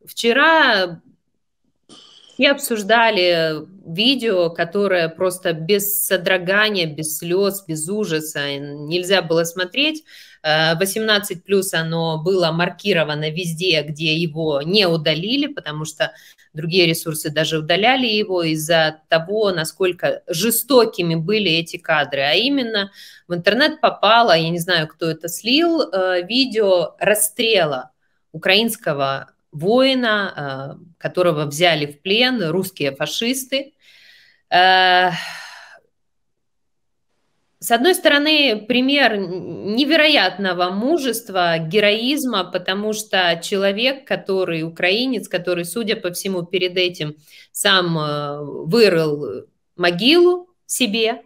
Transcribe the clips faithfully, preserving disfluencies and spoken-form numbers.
вчера все обсуждали видео, которое просто без содрогания, без слез, без ужаса нельзя было смотреть. восемнадцать плюс оно было маркировано везде, где его не удалили, потому что другие ресурсы даже удаляли его из-за того, насколько жестокими были эти кадры. А именно в интернет попало, я не знаю, кто это слил, видео расстрела украинского воина, которого взяли в плен русские фашисты. С одной стороны, пример невероятного мужества, героизма, потому что человек, который украинец, который, судя по всему, перед этим сам вырыл могилу себе,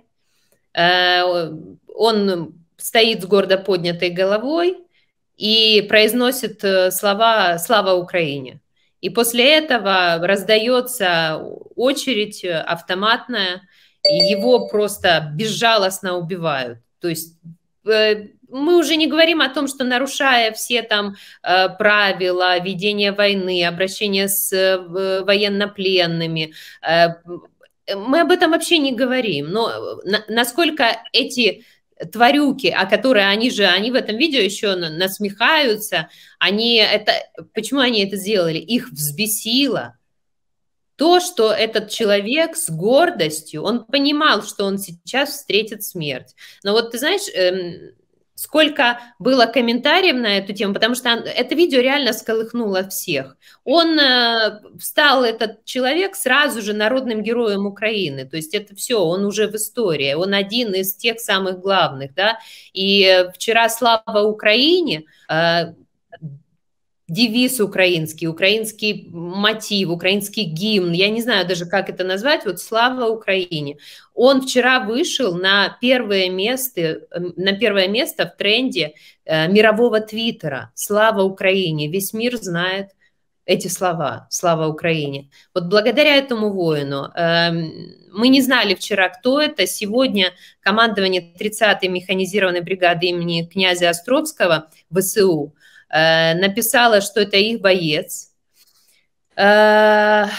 он стоит с гордо поднятой головой и произносит слова «Слава Украине». И после этого раздается очередь автоматная, и его просто безжалостно убивают. То есть мы уже не говорим о том, что, нарушая все там правила ведения войны, обращения с военнопленными, мы об этом вообще не говорим. Но насколько эти тварюки, о которые они же, они в этом видео еще насмехаются, они это, почему они это сделали? Их взбесило то, что этот человек с гордостью, он понимал, что он сейчас встретит смерть. Но вот ты знаешь, эм, сколько было комментариев на эту тему, потому что это видео реально всколыхнуло всех. Он э, стал, этот человек, сразу же народным героем Украины. То есть это все, он уже в истории. Он один из тех самых главных, да. И вчера «Слава Украине», э, девиз украинский, украинский мотив, украинский гимн, я не знаю даже, как это назвать, вот «Слава Украине». Он вчера вышел на первое место, на первое место в тренде э, мирового твиттера «Слава Украине». Весь мир знает эти слова «Слава Украине». Вот благодаря этому воину э, мы не знали вчера, кто это. Сегодня командование тридцатой механизированной бригады имени князя Островского ВСУ написала, что это их боец. Они,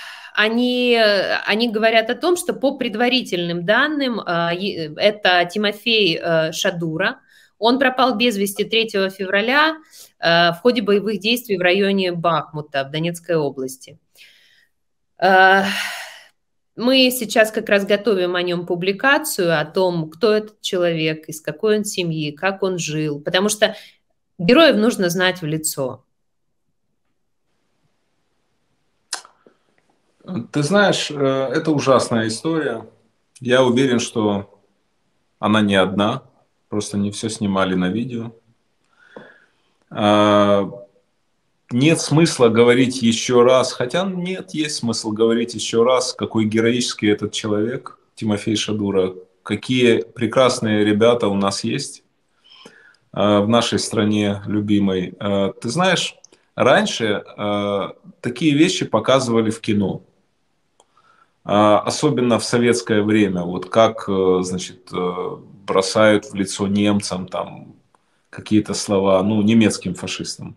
они говорят о том, что по предварительным данным это Тимофей Шадура. Он пропал без вести третьего февраля в ходе боевых действий в районе Бахмута в Донецкой области. Мы сейчас как раз готовим о нем публикацию, о том, кто этот человек, из какой он семьи, как он жил, потому что героев нужно знать в лицо. Ты знаешь, это ужасная история. Я уверен, что она не одна. Просто не все снимали на видео. Нет смысла говорить еще раз. Хотя нет, есть смысл говорить еще раз, какой героический этот человек, Тимофей Шадура. Какие прекрасные ребята у нас есть в нашей стране любимой. Ты знаешь, раньше такие вещи показывали в кино, особенно в советское время. Вот как, значит, бросают в лицо немцам там какие-то слова, ну, немецким фашистам.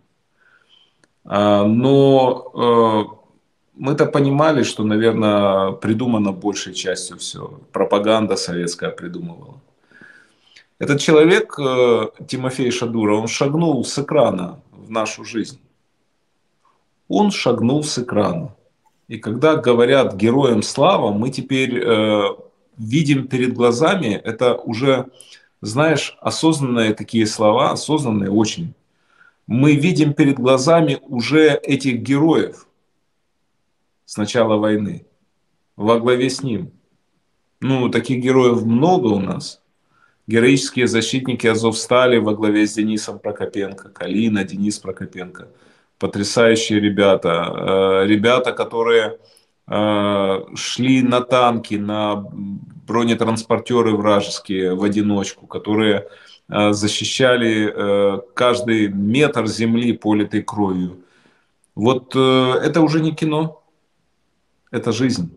Но мы-то понимали, что, наверное, придумано большей частью все. Пропаганда советская придумывала. Этот человек, Тимофей Шадура, он шагнул с экрана в нашу жизнь. Он шагнул с экрана. И когда говорят героям слава, мы теперь э, видим перед глазами, это уже, знаешь, осознанные такие слова, осознанные очень. Мы видим перед глазами уже этих героев с начала войны, во главе с ним. Ну, таких героев много у нас. Героические защитники Азовстали во главе с Денисом Прокопенко, Калина, Денис Прокопенко. Потрясающие ребята. Ребята, которые шли на танки, на бронетранспортеры вражеские в одиночку, которые защищали каждый метр земли, политой кровью. Вот это уже не кино, это жизнь.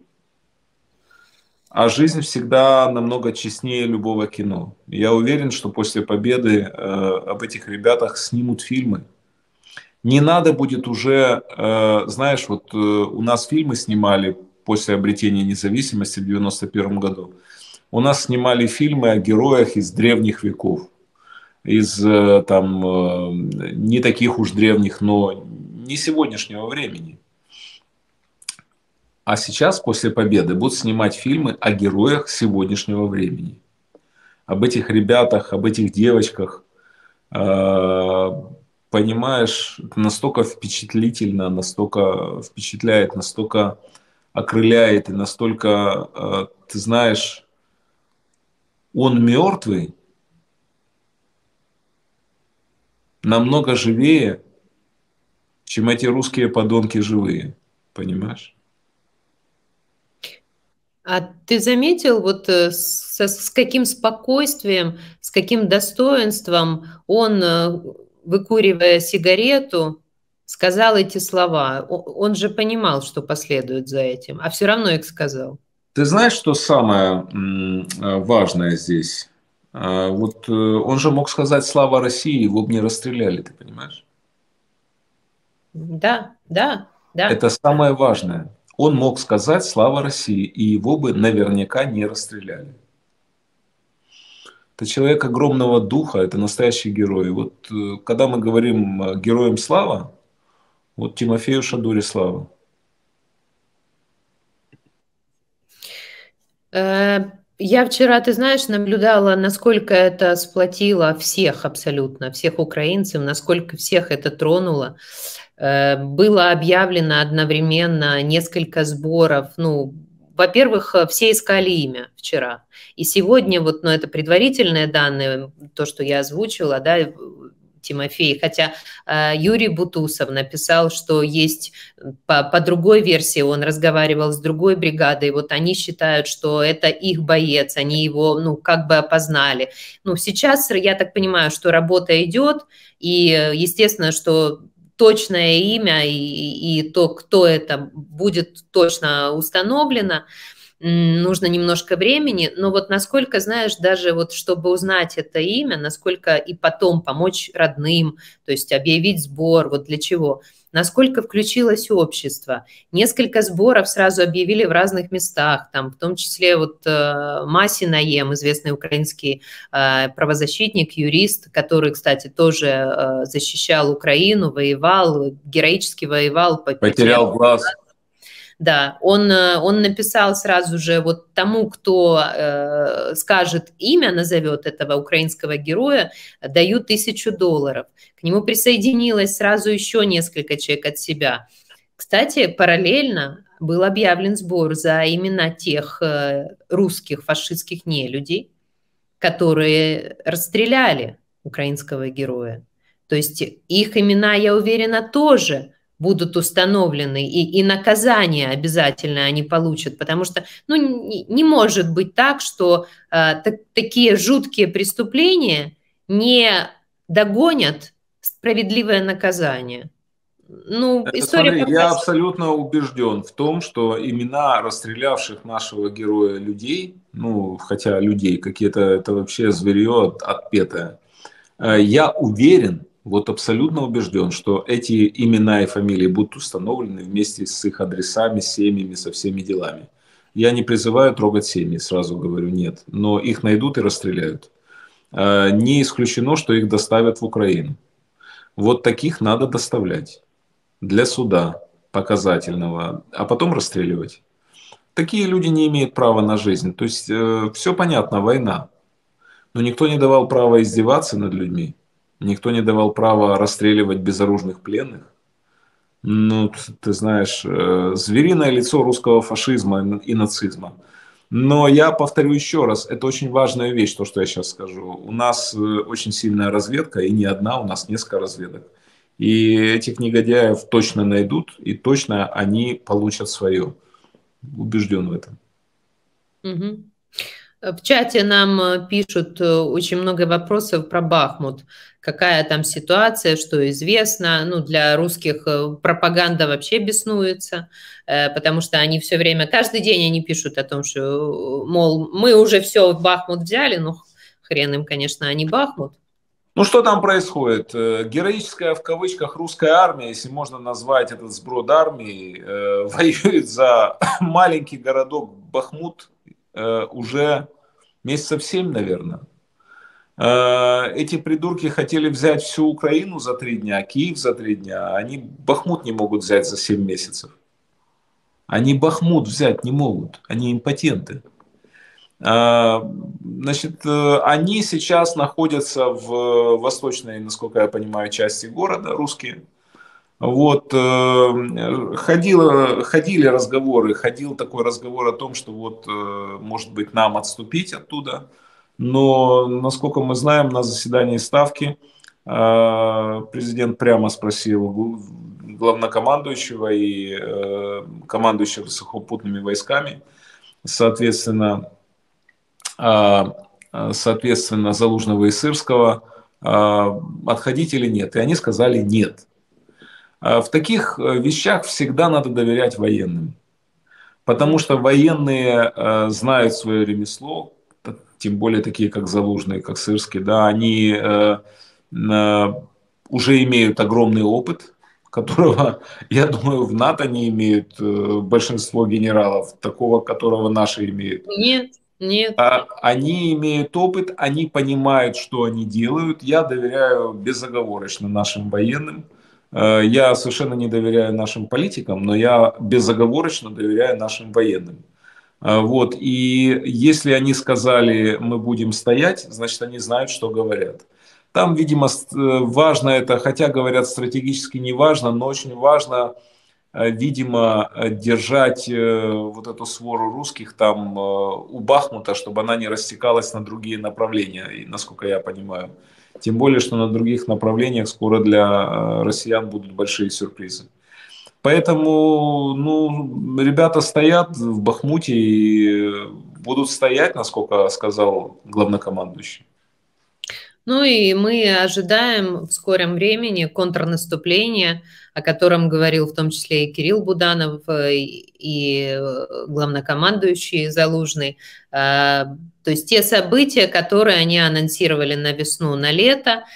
А жизнь всегда намного честнее любого кино. Я уверен, что после победы э, об этих ребятах снимут фильмы. Не надо будет уже, знаешь, вот у нас фильмы снимали после обретения независимости в девяносто первом году. У нас снимали фильмы о героях из древних веков. Из там не таких уж древних, но не сегодняшнего времени. А сейчас, после победы, будут снимать фильмы о героях сегодняшнего времени. Об этих ребятах, об этих девочках. Понимаешь, настолько впечатлительно, настолько впечатляет, настолько окрыляет, и настолько, ты знаешь, он мертвый, намного живее, чем эти русские подонки живые. Понимаешь? А ты заметил, вот с, с каким спокойствием, с каким достоинством он, выкуривая сигарету, сказал эти слова? Он же понимал, что последует за этим, а все равно их сказал. Ты знаешь, что самое важное здесь? Вот он же мог сказать «Слава России», его бы не расстреляли, ты понимаешь? Да, да, да. Это самое важное. Он мог сказать «Слава России», и его бы наверняка не расстреляли. Это человек огромного духа, это настоящий герой. Вот когда мы говорим «Героям слава», вот Тимофею Шадуре слава. Я вчера, ты знаешь, наблюдала, насколько это сплотило всех абсолютно, всех украинцев, насколько всех это тронуло. Было объявлено одновременно несколько сборов. Ну, во-первых, все искали имя вчера. И сегодня, вот, ну, это предварительные данные, то, что я озвучила, да, Тимофей, хотя э, Юрий Бутусов написал, что есть по, по другой версии, он разговаривал с другой бригадой, вот они считают, что это их боец, они его, ну, как бы опознали. Ну, сейчас, я так понимаю, что работа идет, и, естественно, что точное имя и, и то, кто это, будет точно установлено. Нужно немножко времени, но вот насколько, знаешь, даже вот чтобы узнать это имя, насколько и потом помочь родным, то есть объявить сбор, вот для чего, насколько включилось общество. Несколько сборов сразу объявили в разных местах, там, в том числе вот э, Маси Наем, известный украинский э, правозащитник, юрист, который, кстати, тоже э, защищал Украину, воевал, героически воевал. Потерял глаз. Да, он, он написал сразу же вот тому, кто э, скажет имя, назовет этого украинского героя, даю тысячу долларов. К нему присоединилось сразу еще несколько человек от себя. Кстати, параллельно был объявлен сбор за имена тех э, русских фашистских нелюдей, которые расстреляли украинского героя. То есть их имена, я уверена, тоже будут установлены, и, и наказание обязательно они получат, потому что ну, не, не может быть так, что э, так, такие жуткие преступления не догонят справедливое наказание. Ну, история Смотри, показывает. Я абсолютно убежден в том, что имена расстрелявших нашего героя людей, ну, хотя людей, какие-то это вообще зверье отпетое, я уверен, вот абсолютно убежден, что эти имена и фамилии будут установлены вместе с их адресами, семьями, со всеми делами. Я не призываю трогать семьи, сразу говорю, нет. Но их найдут и расстреляют. Не исключено, что их доставят в Украину. Вот таких надо доставлять для суда показательного, а потом расстреливать. Такие люди не имеют права на жизнь. То есть все понятно, война. Но никто не давал права издеваться над людьми. Никто не давал права расстреливать безоружных пленных. Ну, ты знаешь, звериное лицо русского фашизма и нацизма. Но я повторю еще раз, это очень важная вещь, то, что я сейчас скажу. У нас очень сильная разведка, и не одна, у нас несколько разведок. И этих негодяев точно найдут, и точно они получат свое. Убежден в этом. Угу. В чате нам пишут очень много вопросов про Бахмут. Какая там ситуация, что известно. Ну, для русских пропаганда вообще беснуется, потому что они все время, каждый день они пишут о том, что, мол, мы уже все, Бахмут взяли, ну, хрен им, конечно, а не Бахмут. Ну, что там происходит? Героическая, в кавычках, русская армия, если можно назвать этот сброд армии, э, воюет за маленький городок Бахмут э, уже месяцев семь, наверное. Э, эти придурки хотели взять всю Украину за три дня, Киев за три дня. Они Бахмут не могут взять за семь месяцев. Они Бахмут взять не могут. Они импотенты. Значит, они сейчас находятся в восточной, насколько я понимаю, части города, русские. Вот, ходило, ходили разговоры, ходил такой разговор о том, что вот, может быть, нам отступить оттуда. Но, насколько мы знаем, на заседании Ставки президент прямо спросил главнокомандующего и командующего сухопутными войсками, соответственно, соответственно, Залужного и Сырского, отходить или нет. И они сказали нет. В таких вещах всегда надо доверять военным. Потому что военные знают свое ремесло, тем более такие, как Залужный, как Сырский, да, они уже имеют огромный опыт, которого, я думаю, в НАТО не имеют большинство генералов, такого, которого наши имеют. Нет. Нет. Они имеют опыт, они понимают, что они делают. Я доверяю безоговорочно нашим военным. Я совершенно не доверяю нашим политикам, но я безоговорочно доверяю нашим военным. Вот. И если они сказали, мы будем стоять, значит, они знают, что говорят. Там, видимо, важно это, хотя говорят стратегически не важно, но очень важно, видимо, держать вот эту свору русских там у Бахмута, чтобы она не растекалась на другие направления, насколько я понимаю. Тем более, что на других направлениях скоро для россиян будут большие сюрпризы. Поэтому, ну, ребята стоят в Бахмуте и будут стоять, насколько сказал главнокомандующий. Ну и мы ожидаем в скором времени контрнаступления, о котором говорил в том числе и Кирилл Буданов, и главнокомандующий Залужный. То есть те события, которые они анонсировали на весну, на лето,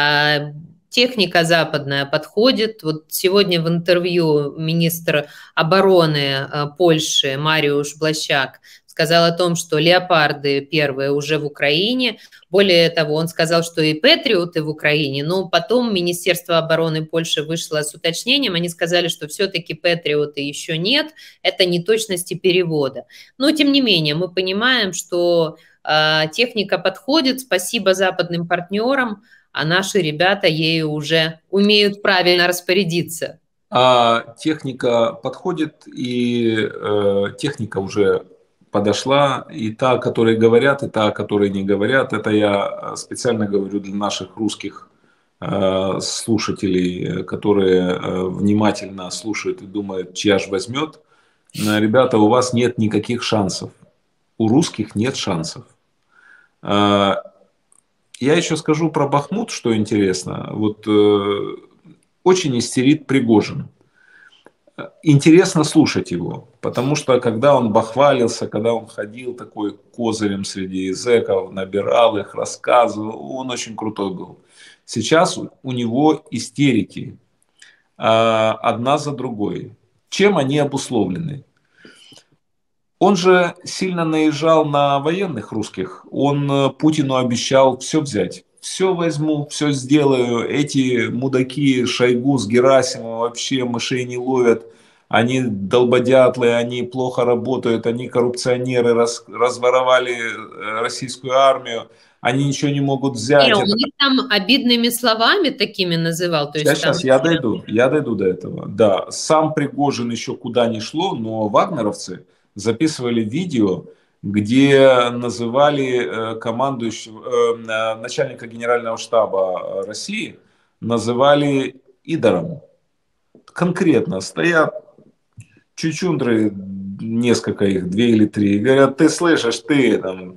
техника западная подходит. Вот сегодня в интервью министр обороны Польши Мариуш Блащак сказал о том, что леопарды первые уже в Украине. Более того, он сказал, что и патриоты в Украине, но потом Министерство обороны Польши вышло с уточнением, они сказали, что все-таки патриоты еще нет, это неточности перевода. Но тем не менее, мы понимаем, что э, техника подходит, спасибо западным партнерам, а наши ребята ею уже умеют правильно распорядиться. А техника подходит, и э, техника уже подошла, и та, о которой говорят, и та, о которой не говорят. Это я специально говорю для наших русских э, слушателей, которые э, внимательно слушают и думают, чья ж возьмет. Ребята, у вас нет никаких шансов. У русских нет шансов. Э, я еще скажу про Бахмут, что интересно. Вот э, очень истерит Пригожин. Интересно слушать его, потому что когда он бахвалился, когда он ходил такой козырем среди зэков, набирал их, рассказывал, он очень крутой был. Сейчас у него истерики одна за другой. Чем они обусловлены? Он же сильно наезжал на военных русских, он Путину обещал все взять. Все возьму, все сделаю. Эти мудаки Шойгу с Герасимовым вообще мышей не ловят. Они долбодятлы, они плохо работают, они коррупционеры, раз, разворовали российскую армию. Они ничего не могут взять. Не, он Это... их там обидными словами такими называл. То есть сейчас, там... сейчас, я дойду, я дойду до этого. Да, сам Пригожин еще куда ни шло, но вагнеровцы записывали видео, где называли командующего, начальника генерального штаба России, называли идором. Конкретно стоят чучундры, несколько их, две или три, и говорят, ты слышишь, ты там...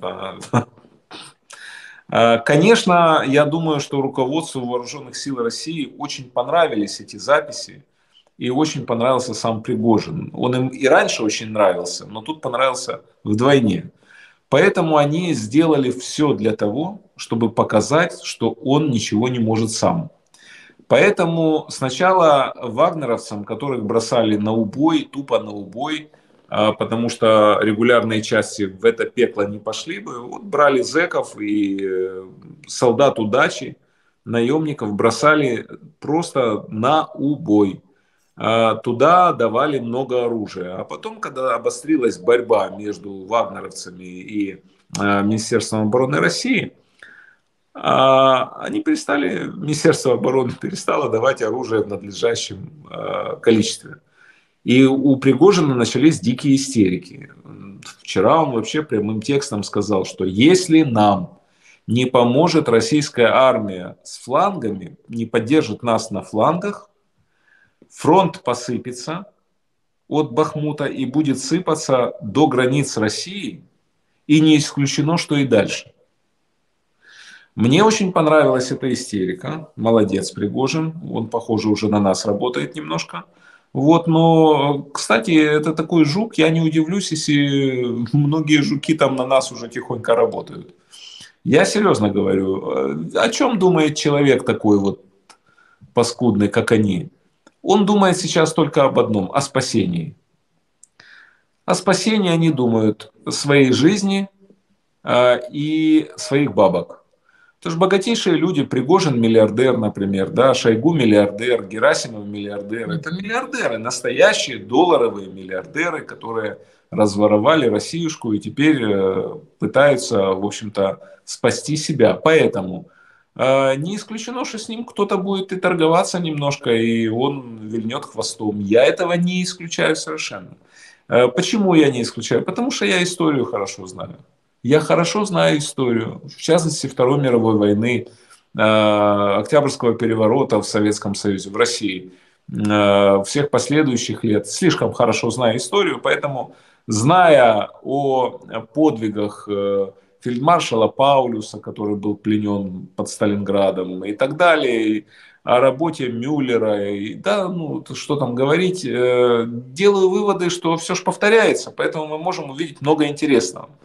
Конечно, я думаю, что руководству Вооруженных сил России очень понравились эти записи, и очень понравился сам Пригожин. Он им и раньше очень нравился, но тут понравился вдвойне. Поэтому они сделали все для того, чтобы показать, что он ничего не может сам. Поэтому сначала вагнеровцам, которых бросали на убой, тупо на убой, потому что регулярные части в это пекло не пошли бы, вот брали зэков и солдат удачи, наемников бросали просто на убой. Туда давали много оружия. А потом, когда обострилась борьба между вагнеровцами и Министерством обороны России, они перестали, Министерство обороны перестало давать оружие в надлежащем количестве. И у Пригожина начались дикие истерики. Вчера он вообще прямым текстом сказал, что если нам не поможет российская армия с флангами, не поддержит нас на флангах, фронт посыпется от Бахмута и будет сыпаться до границ России, и не исключено, что и дальше. Мне очень понравилась эта истерика. Молодец, Пригожин. Он, похоже, уже на нас работает немножко. Вот, но, кстати, это такой жук. Я не удивлюсь, если многие жуки там на нас уже тихонько работают. Я серьезно говорю. О чем думает человек такой вот паскудный, как они? Он думает сейчас только об одном, о спасении. О спасении они думают своей жизни э, и своих бабок. Потому что богатейшие люди, Пригожин миллиардер, например, да, Шойгу миллиардер, Герасимов миллиардер. Это миллиардеры, настоящие долларовые миллиардеры, которые разворовали Россиюшку и теперь э, пытаются, в общем-то, спасти себя. Поэтому э, не исключено, что с ним кто-то будет и торговаться немножко, и он вильнет хвостом. Я этого не исключаю совершенно. Э, почему я не исключаю? Потому что я историю хорошо знаю. Я хорошо знаю историю, в частности, Второй мировой войны, Октябрьского переворота в Советском Союзе, в России, всех последующих лет. Слишком хорошо знаю историю, поэтому, зная о подвигах фельдмаршала Паулюса, который был пленен под Сталинградом и так далее, о работе Мюллера, и, да, ну, что там говорить, делаю выводы, что все же повторяется, поэтому мы можем увидеть много интересного.